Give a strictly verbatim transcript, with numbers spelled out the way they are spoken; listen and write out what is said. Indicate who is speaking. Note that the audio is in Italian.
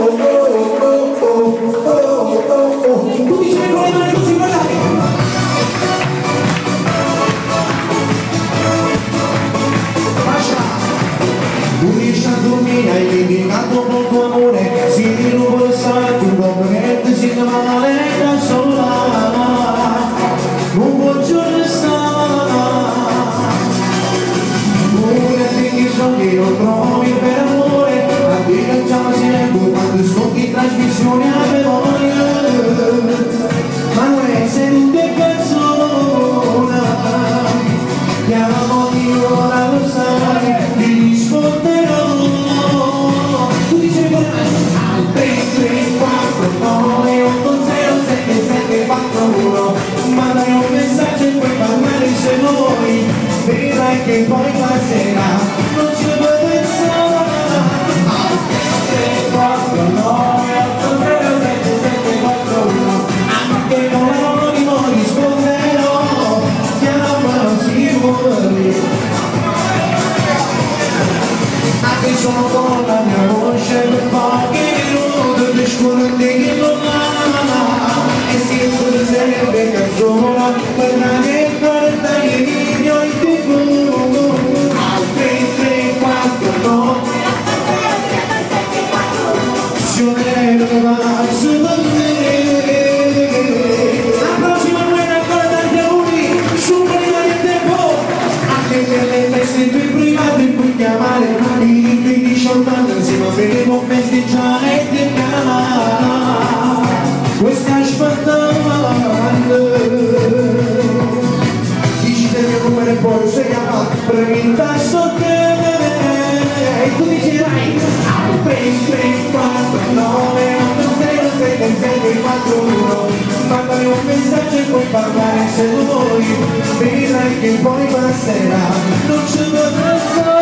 Speaker 1: Hai dedicato con tuo amore, si ruba tu dopo si male da sola, un buon giorno sta, pure se ti soldi non trovi per amore, a te cacciamo sempre quando scotti trasmissione a memoria, ma non è se non ti canzona, chiamami ora lo sai, ti risponderò. Mandami un messaggio e puoi parlare se vuoi, vedrai che poi passerà, non ci puoi pensare. Tre, quattro, nove, otto, zero, sette, sette, quattro, uno, anche non anonimo risponderò, chiamalo si vuoi. Anche sono con la mia voce per pochi minuti, ti scordi che non e si sarebbe canzone per la che porta i video in tv al tre tre quattro no suonerò va su per me la prossima buona ancora tanti auguri su prima del tempo anche per le feste più private puoi chiamare mani di diciotto anni insieme a me può festeggiare e ti chiamare questa aspettando dici del mio numero e poi sei chiamato premi il tasto e tu dicerai tre tre quattro nove otto zero sette sette quattro uno mandami un messaggio e puoi parlare se vuoi vedrai che poi passerà non ci potrà